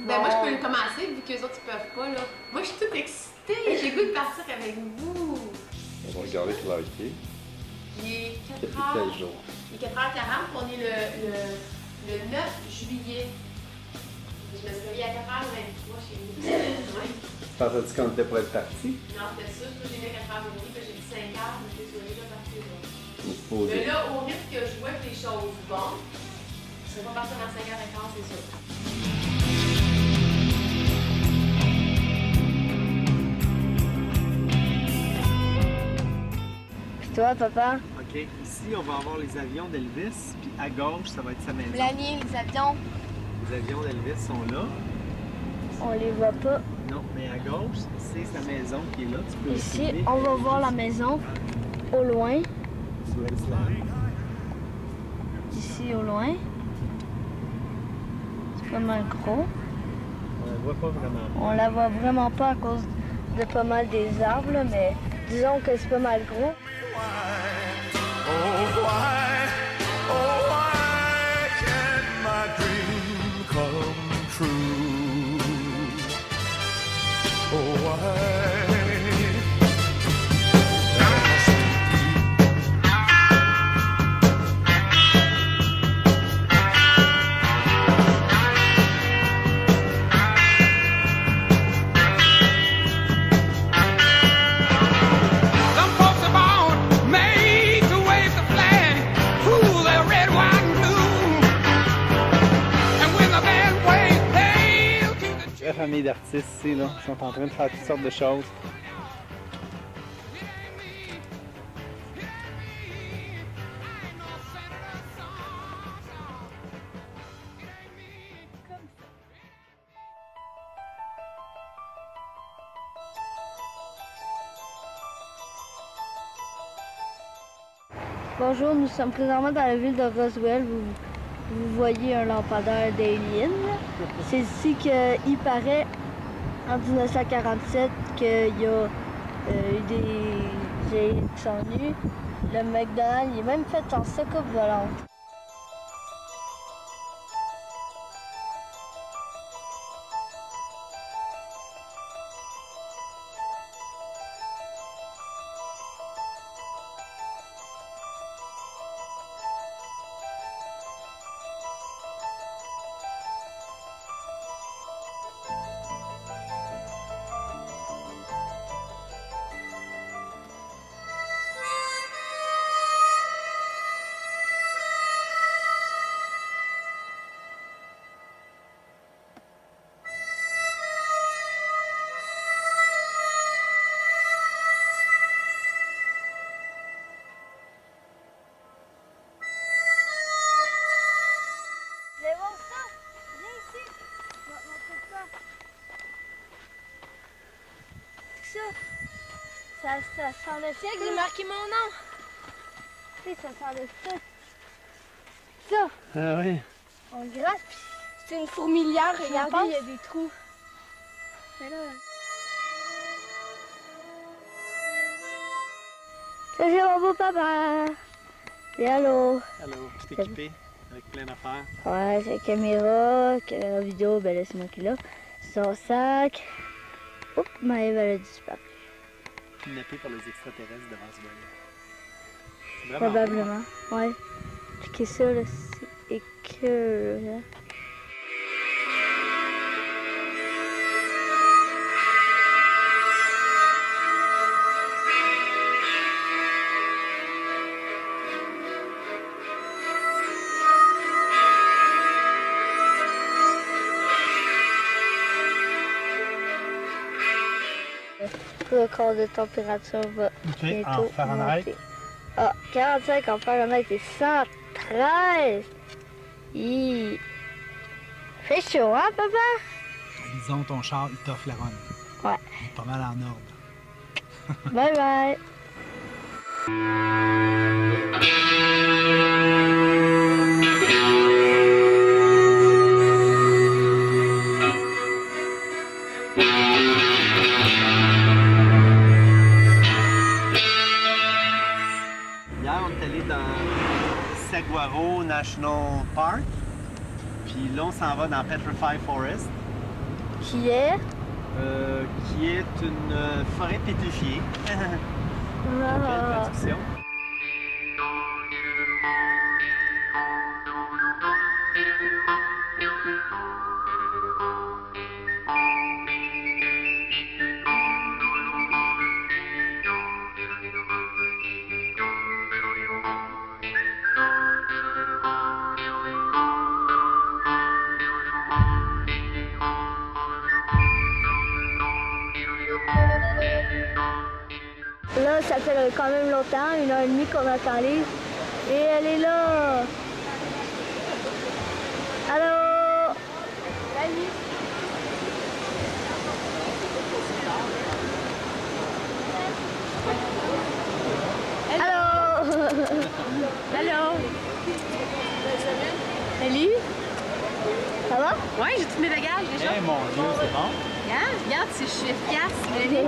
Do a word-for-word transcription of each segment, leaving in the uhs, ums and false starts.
Ben moi, je peux le commencer vu que les autres, ils peuvent pas, là. Moi, je suis toute excitée. J'ai le goût de partir avec vous. On va regarder Clark Key. Il est quatre Depuis heures. quel jour? Il est quatre heures quarante, on est le, le, le neuf juillet. Je me suis réveillée à quatre heures vingt-trois chez nous. Ouais. Pensais-tu qu'on était pour être parti? Non, c'était ça. Moi, j'ai mis à quatre heures trente, puis j'ai dit cinq heures, je me suis déjà partie. Posé. Mais là, au rythme que je vois que les choses vont, je ne vais pas partir dans cinq heures quinze, c'est sûr. Toi, papa? OK. Ici, on va avoir les avions d'Elvis, puis à gauche, ça va être sa maison. L'année, les avions, Les avions d'Elvis sont là. on les voit pas. Non, mais à gauche, c'est sa maison qui est là. Tu peux Ici, filmer. on va voir la maison au loin. Sur Island. Ici, au loin. C'est pas mal gros. On la voit pas vraiment. On la voit vraiment pas à cause de pas mal des arbres, là, mais disons que c'est pas mal gros. Oh, why, oh, why can't my dream come true? Oh, why? La famille d'artistes ici, là, ils sont en train de faire toutes sortes de choses. Bonjour, nous sommes présentement dans la ville de Roswell. Vous, vous voyez un lampadaire d'Alien. C'est ici qu'il paraît, en mille neuf cent quarante-sept, qu'il y a euh, eu des aliens qui sont venus. Le McDonald's, il est même fait en soucoupe volante. Ça, ça sent le feu. J'ai marqué mon nom. Tu sais, ça sent le feu. Ça, Ah oui. on gratte. C'est une fourmilière, regardez, pense. il y a des trous. Mais là... Salut mon beau papa. Et allô. Allô, je t'ai équipé avec plein d'affaires. Ouais, c'est la caméra, caméra vidéo, ben là c'est moi qui l'ai. Son sac. Oups, Maëve elle a disparu. Kidnappé par les extraterrestres de Roswell. C'est vraiment Probablement, ouais. Cliquez ça là, c'est écœurant. Le record de température va OK, bientôt en Fahrenheit. monter. Ah, quarante-cinq en Fahrenheit et cent treize. Il fait chaud, hein, papa? Disons, ton char, il t'offre la run. Ouais. Il est pas mal en ordre. Bye bye. Hier, on est allé dans Saguaro National Park. Puis là, on s'en va dans Petrified Forest. Qui est? Euh, qui est une euh, forêt pétrifiée. Belle traduction. Là, ça fait quand même longtemps, une heure et demie qu'on attend Lise. Et elle est là! Allô? Salut! Allô? Allô? Salut? Ça va? Ouais, j'ai tous mes bagages déjà. Eh mon Dieu, c'est bon. Regarde, regarde si je suis efficace.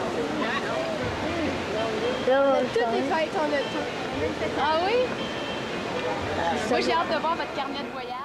Là, Toutes les fêtes, on a tout. Ah oui? ça Moi, va. j'ai hâte de voir votre carnet de voyage.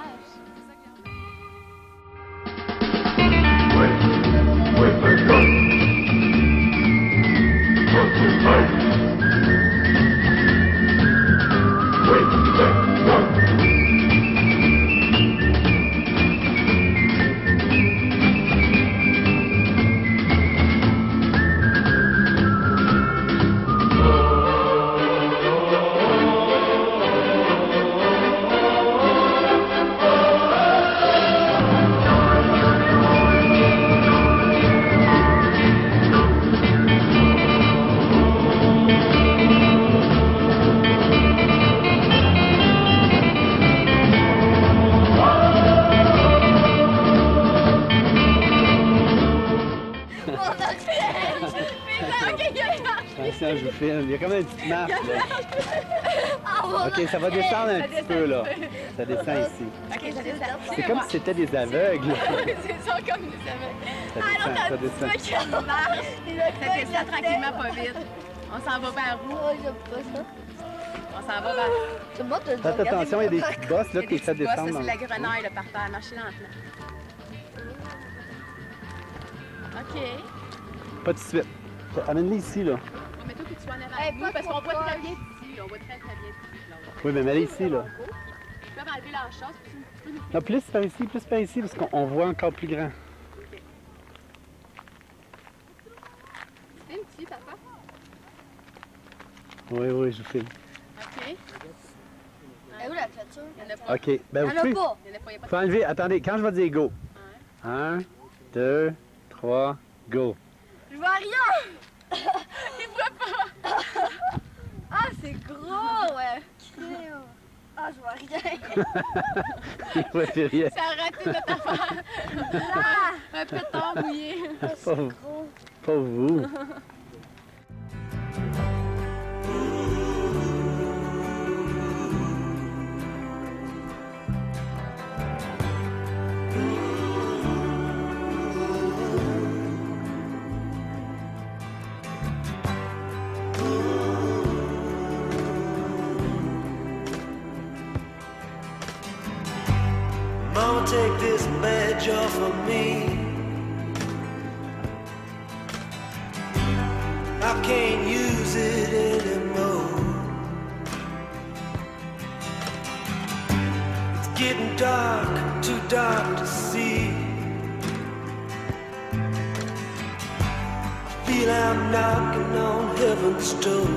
Attention, je vous filme. Il y a quand même une petite marche, là. OK, ça va descendre un petit peu, là. Ça descend ici. Ok, ça descend. C'est comme si c'était des aveugles. C'est ça, comme des aveugles. Ça descend, ça descend. Ça descend tranquillement, pas vite. On s'en va vers où? Oh, j'aime pas ça. On s'en va vers... C'est bon, t'as Faites attention, il y a des petites bosses, là, Il y a qui des ça petites bosses, descend. ça, dans c'est le- la grenaille, là, par terre. Marchez lentement. OK. Pas tout de suite. Amène-les ici, là. On met tout que tu sois en avant Hey, de nous, pas parce qu'on trop voit proche. très bien d'ici. là. On voit très, très bien d'ici. là. Oui, mais mets-les ici, là. Ils peuvent enlever leur chose, puis tu peux nous... Non, plus par ici, plus par ici, parce qu'on on voit encore plus grand. C'est un petit, papa. Oui, oui, je vous filme. OK. Et où la clôture? Il n'y en a pas. OK. Ben, vous Il y en a pouvez... pas. Il n'y en a pas. Il n'y a pas Faut enlever... Attendez, quand je vais dire go. Un, deux, trois, go. Je vois rien! Il voit pas. Ah, c'est gros, ouais! Ah, je vois rien! Il voit plus rien. Ça a raté notre affaire. Là! Un pétard mouillé. Ah, c'est Pauvre, gros! pauvre vous. Mama, take this badge off of me. I can't use it anymore. It's getting dark, too dark to see. I feel I'm knocking on heaven's door.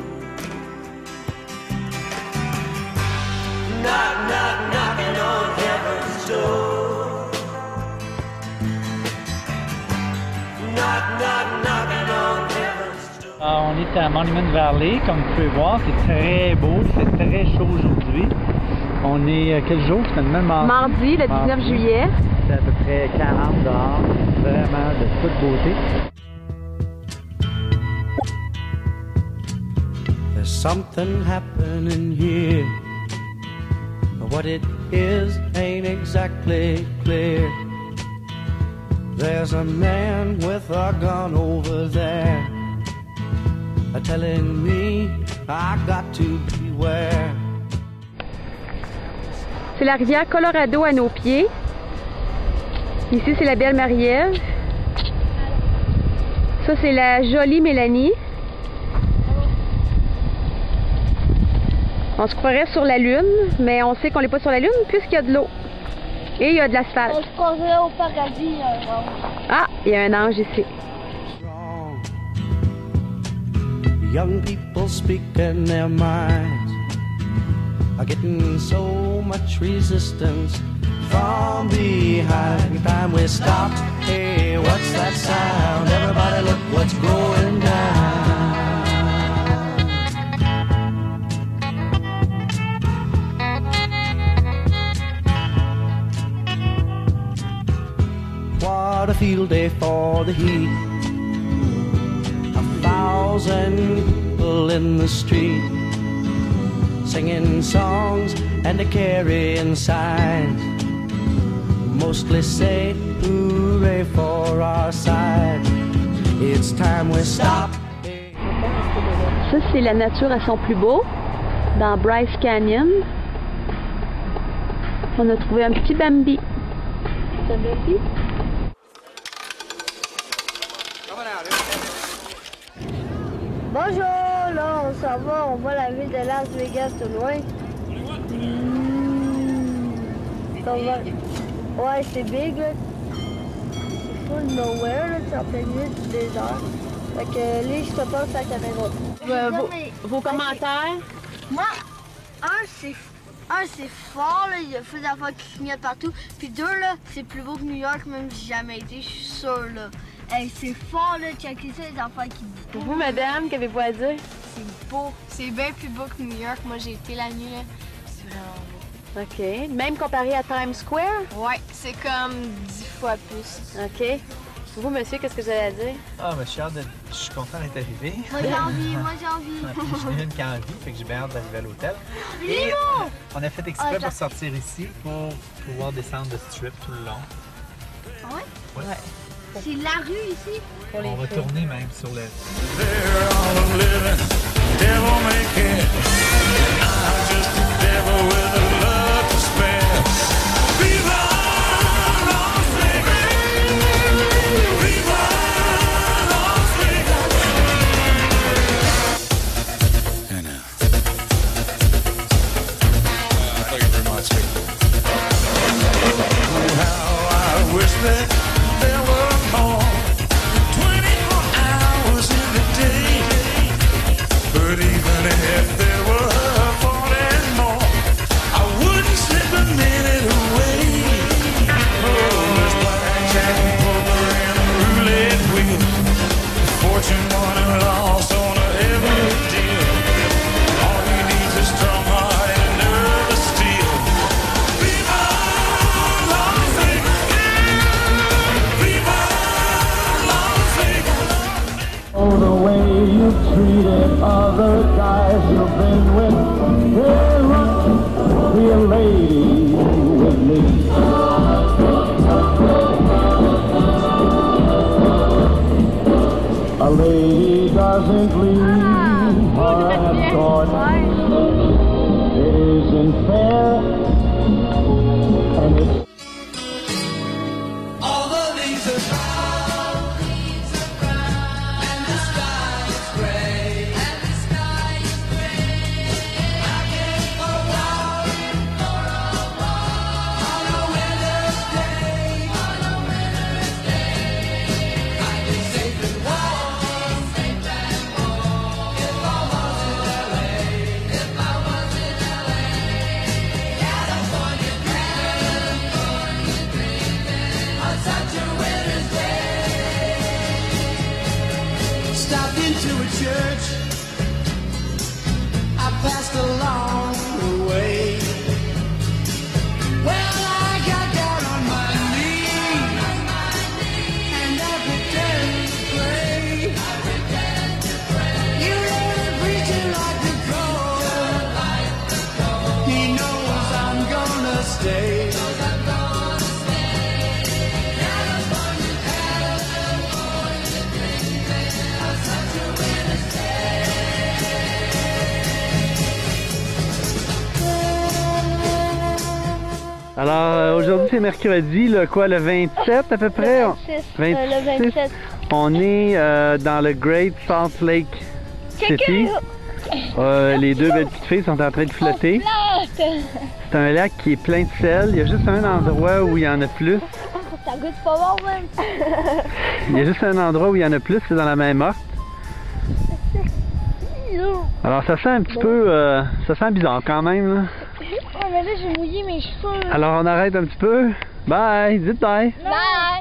Knock, knock, knocking on heaven's door. Knock, knock, knocking on heaven's door. Ah, on est à Monument Valley, comme vous pouvez voir, c'est très beau, c'est très chaud aujourd'hui. On est euh, quel jour finalement? Mardi, Mardi, le Mardi. dix-neuf juillet. C'est à peu près quarante dehors, vraiment de toute beauté. There's something happening here. What it is ain't exactly clear. There's a man with a gun over there, telling me I got to beware. C'est la rivière Colorado à nos pieds. Ici, c'est la belle Marie-Ève. Ça, c'est la jolie Mélanie. On se croirait sur la Lune, mais on sait qu'on n'est pas sur la Lune puisqu'il y a de l'eau. Et il y a de l'asphalte. On se croirait au paradis. Euh, ah, il y a un ange ici. Young people speaking their minds are getting so much resistance from behind. Time we stop. Hey, what's that sound? Everybody look what's going down. What a field day for the heat. A thousand people in the street singing songs and a carrying signs. Mostly say hooray for our side. It's time we stop. Ça, c'est la nature à son plus beau, dans Bryce Canyon. On a trouvé un petit Bambi. C'est un Bambi? Bonjour, là on s'en va, on voit la ville de Las Vegas au loin. Mmh. Ça va... Ouais, c'est big là. C'est full nowhere là, c'est en plein milieu du désert. Fait que là, je te passe la caméra. Euh, vos, vos commentaires? Moi, un c'est un c'est fort, là, il y a fait d'affaires qui clignotent partout. Puis deux, là, c'est plus beau que New York, même si j'ai jamais été, je suis sûre là. Hey, c'est fort là, checker ça, les affaires qui bougent. Pour vous, madame, qu'avez-vous à dire? C'est beau. C'est bien plus beau que New York. Moi, j'ai été la nuit, là. C'est vraiment beau. OK. Même comparé à Times Square? Ouais, c'est comme dix fois plus. OK. Vous, monsieur, qu'est-ce que vous avez à dire? Ah, mais je suis, hâte de... je suis content d'être arrivé. Moi j'ai envie, moi j'ai envie. Je suis une qui a envie, fait que j'ai bien hâte d'arriver à l'hôtel. Et on a fait exprès Ah, pour sortir ici pour pouvoir descendre le strip tout le long. Ah ouais? Ouais. Ouais. C'est la rue ici? On va tourner même sur le... A lady doesn't leave her escort. It isn't fair, and it's All the leaves are brown, and the sky is gray, and the sky is gray. I came for a walk, for a walk, on a winter's day, on a winter's day. I can safe and warm, safe and warm. If I was in L A, if I was in L A, California dreaming, California dreaming on such a winter's day. Stopped into a church, I passed along the way. Well, I got down on my knees, and I pretended to pray. You heard it preaching like the crow. He knows I'm gonna stay. Alors, euh, aujourd'hui, c'est mercredi, le quoi, le vingt-sept à peu près? Le vingt-six. Euh, le vingt-sept. On est euh, dans le Great Salt Lake City. Euh, les deux belles petites filles sont en train de flotter. C'est un lac qui est plein de sel. Il y a juste un endroit où il y en a plus. Ça goûte pas bon, même. Il y a juste un endroit où il y en a plus, c'est dans la mer morte. Alors ça sent un petit peu, euh, ça sent bizarre quand même là. Ouais, mais là j'ai mouillé mes cheveux. Alors on arrête un petit peu. Bye, dites bye. Bye.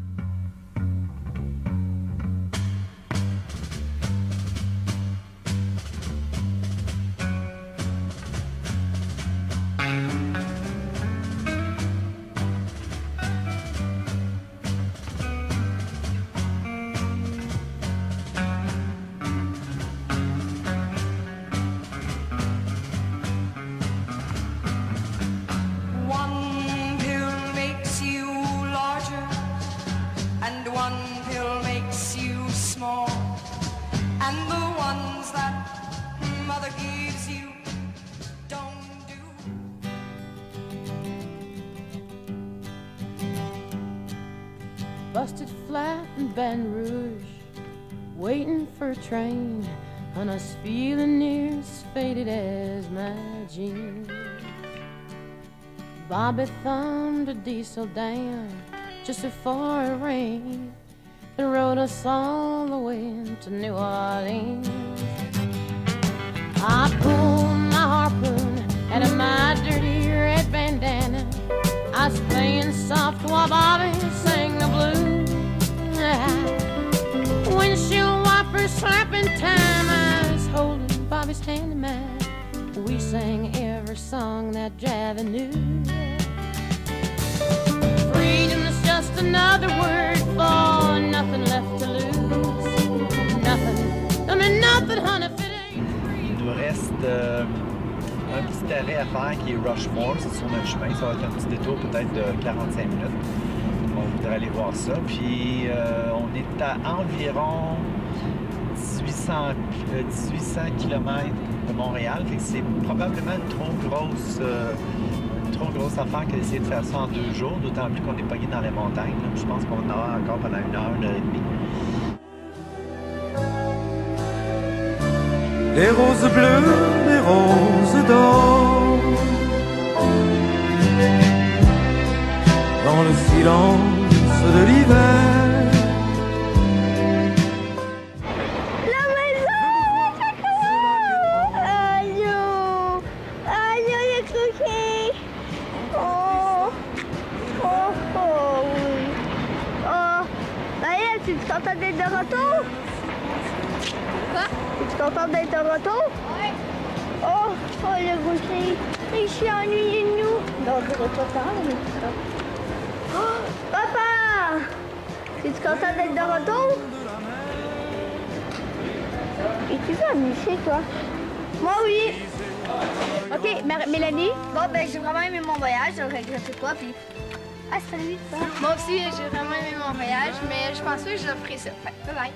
One pill makes you larger, and one pill makes you small, and the ones that mother gives you don't do. Busted flat in Baton Rouge, waiting for a train, and I was feeling near as faded as my jeans. Bobby thumbed a diesel down just before it rained and rode us all the way to New Orleans. I pulled my harpoon out of my dirty red bandana. I was playing soft while Bobby sang the blues. Windshield wipers slapping time, I was holding Bobby's hand in mine. We sang every song that Javi knew. Freedom is just another word for nothing left to lose. Nothing, I mean nothing, honey, if it ain't free. Il nous reste euh, un petit arrêt à faire qui est Rushmore, c'est sur notre chemin. Ça va être un petit détour peut-être de quarante-cinq minutes. On voudrait aller voir ça. Puis euh, on est à environ dix-huit cents kilomètres de Montréal. Fait que c'est probablement une trop grosse, euh, une trop grosse affaire que d'essayer de faire ça en deux jours, d'autant plus qu'on est pogné dans les montagnes. Là. Je pense qu'on en aura encore pendant une heure, une heure et demie. Les roses bleues, les roses d'or, dans le silence de l'hiver. La maison, aïe, aïe, il est croqué. Oh, oh, oh, oui. Oh, Maëlle, tu es contente d'être de retour? Quoi? Es-tu contente d'être de retour? Oui. Oh, oh, le rocher. Il s'est ennuyé de nous. Non, je ne pas tard, mais c'est ça. Oh, papa! Es-tu contente d'être de retour? Es-tu amusé, toi? Moi, oui. OK, Mar- Mélanie? Bon, ben, j'ai vraiment aimé mon voyage, je regrette pas, puis... Ah, salut, toi. Moi aussi, j'ai vraiment aimé mon voyage, mais je pense pas que je ferai ça. Bye bye.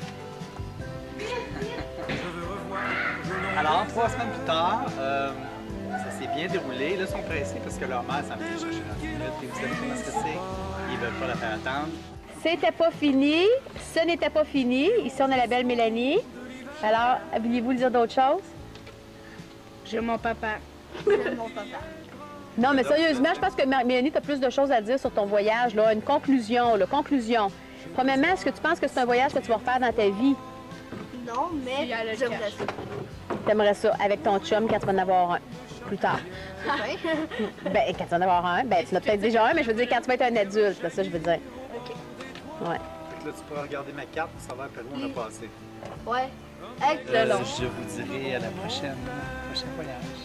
Alors, trois semaines plus tard, euh, ça s'est bien déroulé. Là, ils sont pressés parce que leur mère s'en fait chercher dans une minute. Et vous savez comment est-ce que c'est? Ils veulent pas la faire attendre. C'était pas fini. Ce n'était pas fini. Ici, on a la belle Mélanie. Alors, vouliez-vous dire d'autres choses? J'ai mon papa. J'aime mon papa. Non, mais sérieusement, je pense que Mar- Mélanie, tu as plus de choses à dire sur ton voyage. Là. Une conclusion, là, conclusion. Premièrement, est-ce que tu penses que c'est un voyage que tu vas refaire dans ta vie? Non, mais j'aimerais ça. T'aimerais ça avec ton chum quand tu vas en avoir un plus tard? Ouais. Ben, quand tu vas en avoir un, ben, tu en as peut-être déjà un, mais je veux dire quand tu vas être un adulte, c'est ça que je veux dire. OK. Ouais. Fait que là, tu pourras regarder ma carte pour savoir par où on a passé. Ouais. Avec Euh, le long. je vous dirai à la prochaine, prochain voyage.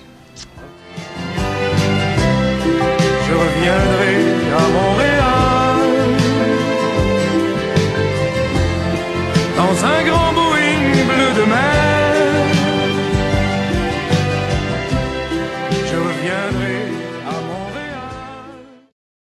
Je reviendrai à Montréal dans un grand